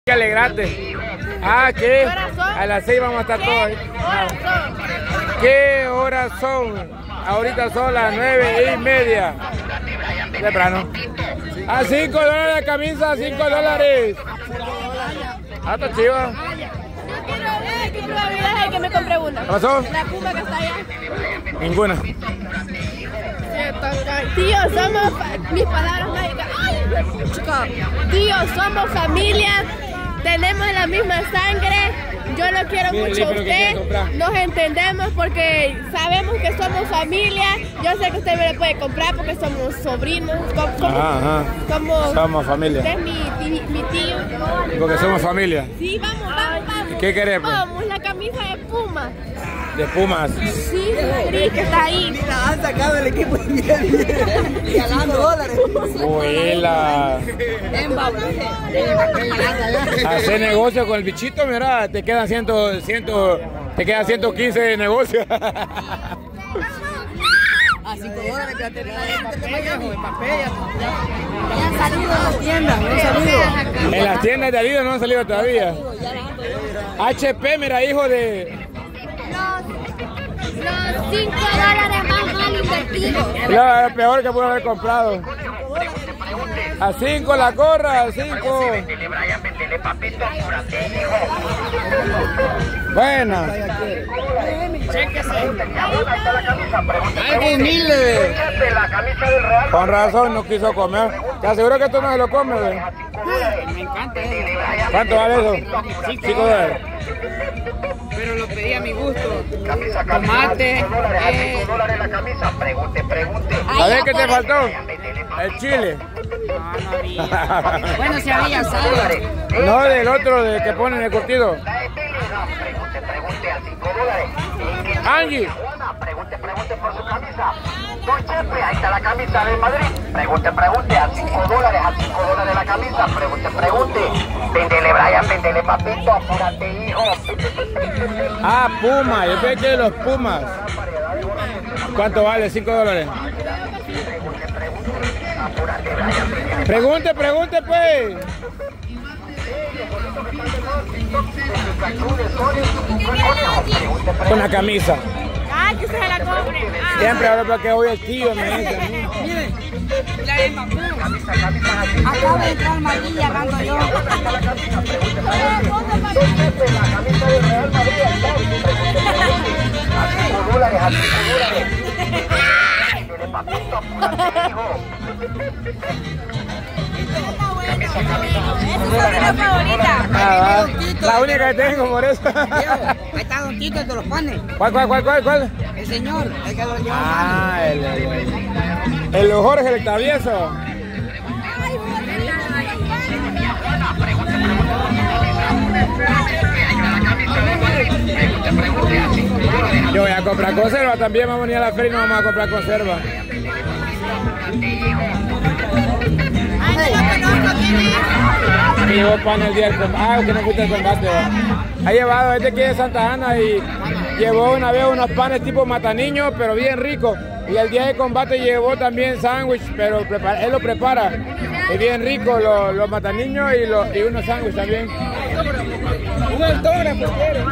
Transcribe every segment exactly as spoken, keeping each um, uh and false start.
Que alegrate. Ah, ¿qué? A las seis vamos a estar todos ahí. ¿Qué horas son? Ahorita son las nueve y media. Temprano. A cinco dólares la camisa, cinco dólares. Ah, está chiva. ¿Qué probabilidad hay que me compre una? ¿Qué pasó? La Puma que está allá. Ninguna. Tío, somos mis palabras mágicas. Tío, somos familia, tenemos la misma sangre. Yo lo quiero Mire, mucho a usted. Nos entendemos porque sabemos que somos familia. Yo sé que usted me lo puede comprar porque somos sobrinos. Como, Ajá, ajá. Somos, somos familia. Usted es mi, mi, mi tío. Porque somos familia. Sí, vamos, vamos, vamos. ¿Qué queremos? Vamos, la camisa de Puma. De Pumas. Sí, sí, que está ahí. Mira, han sacado el equipo y bien, ganando dólares. Huela. Hacer negocio con el bichito, mira, te quedan ciento, ciento, te quedan ciento quince de negocio. A cinco dólares que tener de papel. Ya han salido en las tiendas, no han salido. En las tiendas de Adidas no han salido todavía. H P, mira, hijo de... Los cinco dólares más mal invertidos. Lo peor que pudo haber comprado. A cinco la corra, a cinco. Buena. Algo humilde. Con razón no quiso comer. Te aseguro que esto no se lo come, güey. Me encanta eso. ¿Cuánto vale eso? cinco dólares. Pero lo pedí a mi gusto. Tomate. Eh... ¿Sabes qué te faltó? El chile. No, no había. Bueno, si había, ¿sabes? No, del otro de que ponen el curtido. Angie. Pregunte, pregunte por su camisa. Don Chepe, ahí está la camisa del Madrid. Pregunte, pregunte, a cinco dólares, a cinco dólares la camisa. Pregunte, pregunte. Vendele, Brian, vendele, papito, apúrate, hijo. Ah, Puma, yo pensé que los Pumas. ¿Cuánto vale? cinco dólares. Pregunte, pregunte, pues. Con la camisa. Ah, que se la compre. Ah. Siempre hablo porque hoy el tío me dice. Miren, la de Mapú. Acaba de entrar Madrid y hablando yo. Esa es mi favorita. Ah, la única que tengo por eso. Ahí está Don Tito, el de los panes. ¿Cuál, cuál, cuál, cuál? cuál? El señor, el que lo lleva. Ah, el, el, el Jorge, el travieso. Yo voy a comprar conserva también, vamos a venir a la feria y no vamos a comprar conserva. Que llevó pan el día del combate. Ah, que no gusta el combate. ¿Va? Ha llevado este que es de Santa Ana y llevó una vez unos panes tipo mataniños, pero bien ricos. Y el día de combate llevó también sándwich, pero él lo prepara. Es bien rico, los, los mataniños y, los, y unos sándwiches también. Un autógrafo, quiero.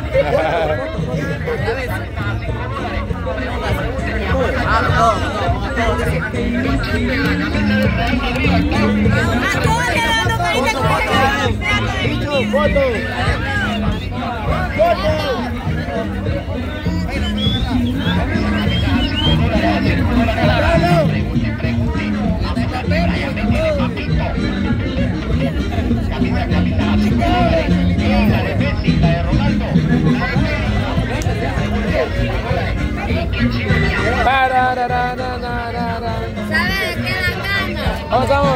¿Sabe de qué dan ganas? ¿Cómo estamos?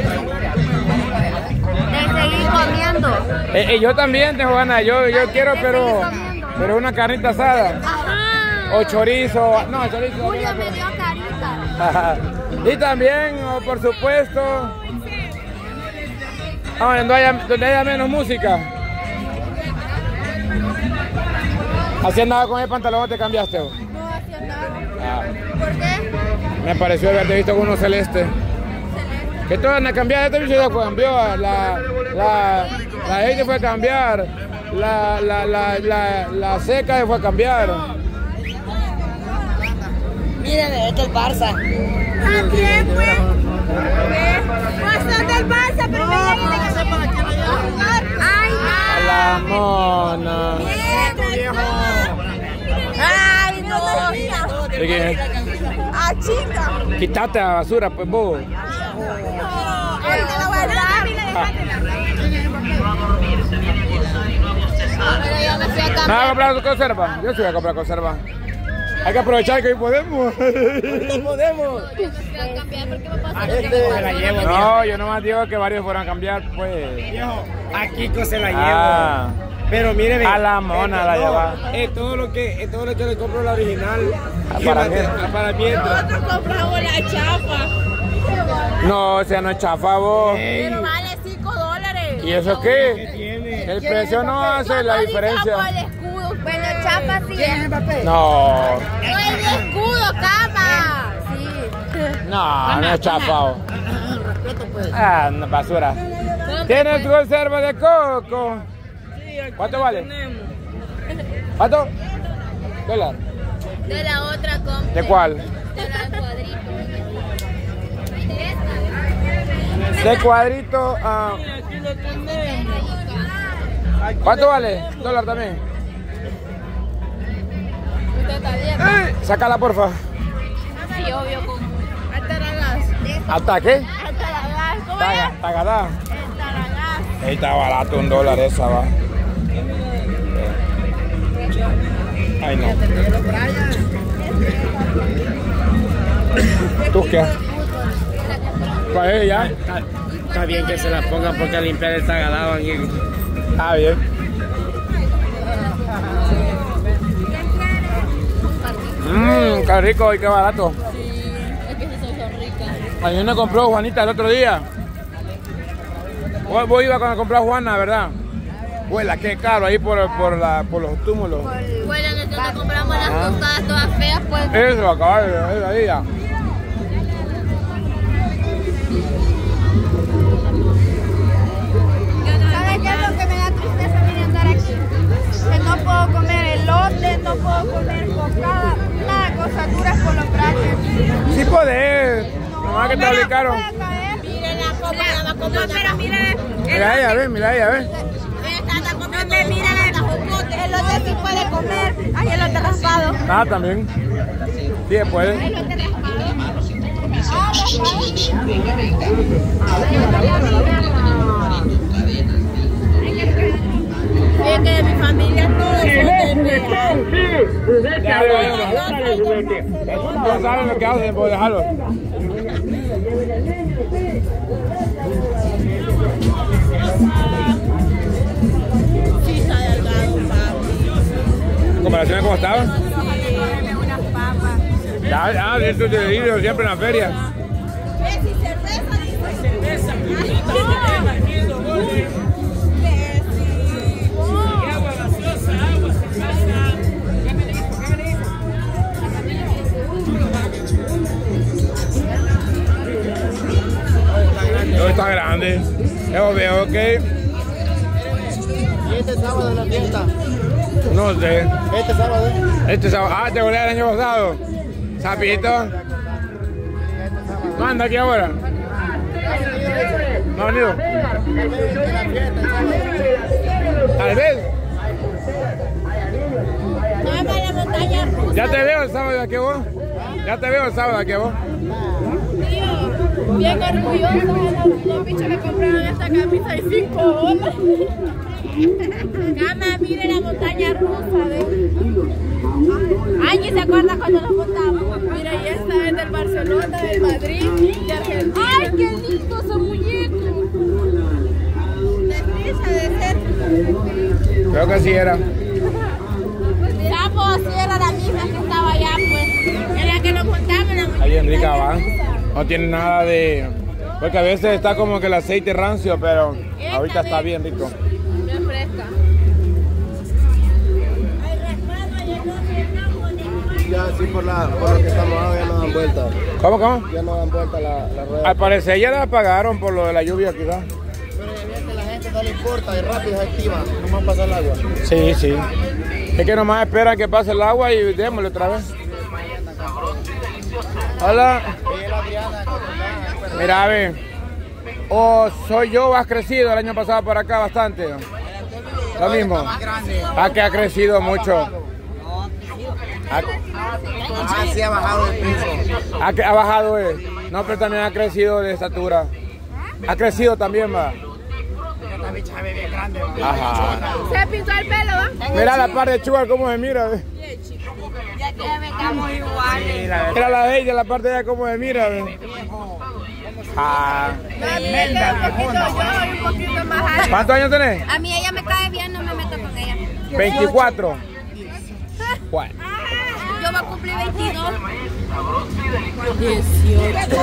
De seguir comiendo. Eh, eh, yo también tengo ganas, yo, yo quiero, pero, pero una carnita asada. Ajá. O chorizo, no, chorizo. Julio me dio carita. Y también, oh, por supuesto, ah, donde, haya, donde haya menos música. ¿Así andaba con el pantalón o te cambiaste? No, así andaba. Ah, ¿Por qué? me pareció haberte visto con uno celeste. Celeste. Que todo anda cambiado, este bicho ya cambió la, la, La gente fue a cambiar. La, la, la, la, la seca se fue a cambiar. Miren, este es el Barça. También, pues. Pues son del Barça, pero me llegan a jugar. Ay, no. A la mona. Ay, no. ¿De quién es? Ah, chica. Quítate la basura, pues vos. Ahorita la voy a dar. Pero yo me fui a ¿Me vas a cambiar. comprar tu conserva? Yo sí voy a comprar conserva. Hay que aprovechar que hoy podemos. No podemos. Yo me fui a cambiar porque me pasó. Este se la llevo. No, yo nomás digo que varios fueron a cambiar, pues. Viejo, a Kiko se la llevo. Ah. Pero mire, ve, A la mona la no, lleva. Es todo lo que, es todo lo que le compro la original. Ah, Y ¿para el qué? mate- Para mientras. Nosotros compramos la chapa. No, o sea, no es chafa vos. Pero vale cinco dólares. ¿Y eso qué? El precio no hace la diferencia. El escudo. Bueno, chapa sí es. No, No es de escudo, cama. Sí. no, no es chafa. Ah, no, basura. ¿Tienes conserva de coco? ¿Cuánto vale? ¿Cuánto? ¿Dólar? De la otra compra. ¿De cuál? De la cuadrito. De cuadrito. ah, ¿Cuánto vale? ¿Dólar también? Usted está bien. Eh, Sácala, porfa. Sí, obvio. Con... Hasta la gas. ¿Hasta qué? Hasta la gas. ¿Cómo Taga- es? Tagadá. Hasta la gas. Ahí está barato, un dólar esa va. Ay, no. ¿Tú qué? ¿Para ella? Está, está bien que se la pongan porque al limpiar está agarrado aquí. Ah, bien. Mmm, qué rico y qué barato. Es que esas son ricas. A mí me compró Juanita el otro día. Vos, vos ibas cuando compró Juana, ¿verdad? Huela, qué caro ahí por, por, la, por los túmulos. Bueno, nosotros compramos las tostadas todas feas, pues. Eso, acaba de ver ahí ya. ¿Sabes qué es lo que me da tristeza venir a andar aquí? Que no puedo comer elote, no puedo comer cocada, nada, cosas duras por los braches. Sí podés. Nomás que te obligaron. Miren la copa, la va a comer, pero miren. Mira ella, ve, mira ella, ve. Esta comiendo, miren el elote sí puede comer. Ay, elote raspado. Ah, también. Sí, puede. Elote raspado. Es que de mi familia todos son de Ya, no saben lo que hacen por dejarlo. Sí, está delgado, papi. ¿En comparación a cómo estaba? Tiene unas papas. Ah, esto te digo siempre en la feria. ¿Ves? Y cerveza, dice. Cerveza. Agua gaseosa, agua, cerveza. Todo está grande. Yo veo que. Y este sábado de la fiesta. No sé. Este sábado. Este sábado. Ah, te volé el año pasado. Sapito. ¿No anda aquí ahora? ¿No ha venido? Tal vez. No es para la montaña rusa. Ya te veo el sábado de aquí vos. Ya te veo el sábado de aquí vos. Tío, bien orgullosa de los, los bichos que compraron esta camisa de cinco dólares. Cama, mire la montaña rusa, ¿ves? Ay, ¿y se acuerda cuando nos montamos? Mira, y esta es del Barcelona, del Madrid, de Argentina. ¡Ay, qué lindo esos muñecos! Desliza de ser. Creo que sí era. Sapo, sí era la misma que estaba allá, pues. En la que nos montamos, la muñeca. Ahí en Rica va. No tiene nada de. Porque a veces está como que el aceite rancio, pero ahorita está bien rico. No es fresca. Ya, sí, por, la, por lo que estamos ahora ya no dan vuelta. ¿Cómo, cómo? Ya no dan vuelta la, la rueda. Al parecer ya la pagaron por lo de la lluvia, quizás. Pero ya ves que la gente no le corta y rápido se activa, nomás pasa el agua. Sí, sí. Es que nomás esperan que pase el agua y démosle otra vez. Hola. Mira, a ver. O soy yo o has crecido el año pasado por acá bastante. Lo mismo. Ah, que ha crecido mucho. Ah, sí ha bajado de peso. Ha, ha bajado, eh. No, pero también ha crecido de estatura. Ha crecido también, va. Esta bicha se ve bien grande, va. Ajá. Se pintó el pelo, ¿va? Mira la par de Chuga cómo se mira. eh. Ya que vengamos iguales. Mira la de ella, la parte de ella cómo se mira. eh. Ah. A mí me queda un poquito yo y un poquito más alto. ¿Cuántos años tenés? A mí ella me cae bien, no me meto con ella. veinticuatro. ¿Cuál? Yo voy a cumplir veintidós. dieciocho.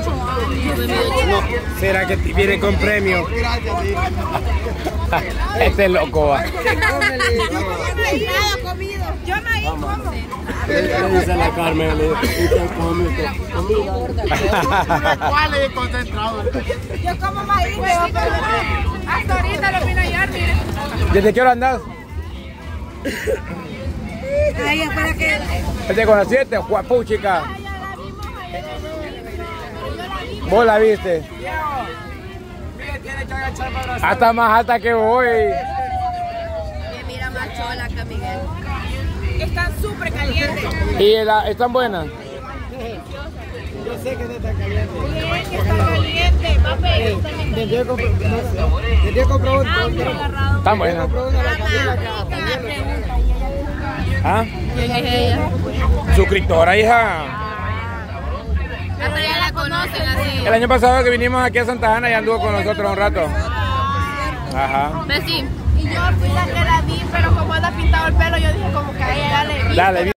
¿Será que viene con premio? Este es loco, va. Nada comido. Yo maíz como. Dice la Carmen, le dice comida. ¿Cuál es concentrado? Yo como maíz, pero hasta ahorita lo vino a hallar, mire. ¿Desde qué hora andás? Ay, para que. ¿Desde con las siete? Puchica. ¿Vos la viste? Hasta más alta que voy. Mira más chola que Miguel. Están súper calientes. ¿Y la, están buenas? Yo sé que no está caliente. Bien, que está caliente. Va a pedir también. Desde yo compré, desde yo compré un Están buenas. ¿Ah? ¿Quién es ella? Suscriptora, hija. Pero ya la conocen así. El año pasado que vinimos aquí a Santa Ana ya anduvo con nosotros un rato. Ajá. Messi. Y yo fui la que la vi, pero como anda pintado el pelo, yo dije como que a ella le vi. Dale.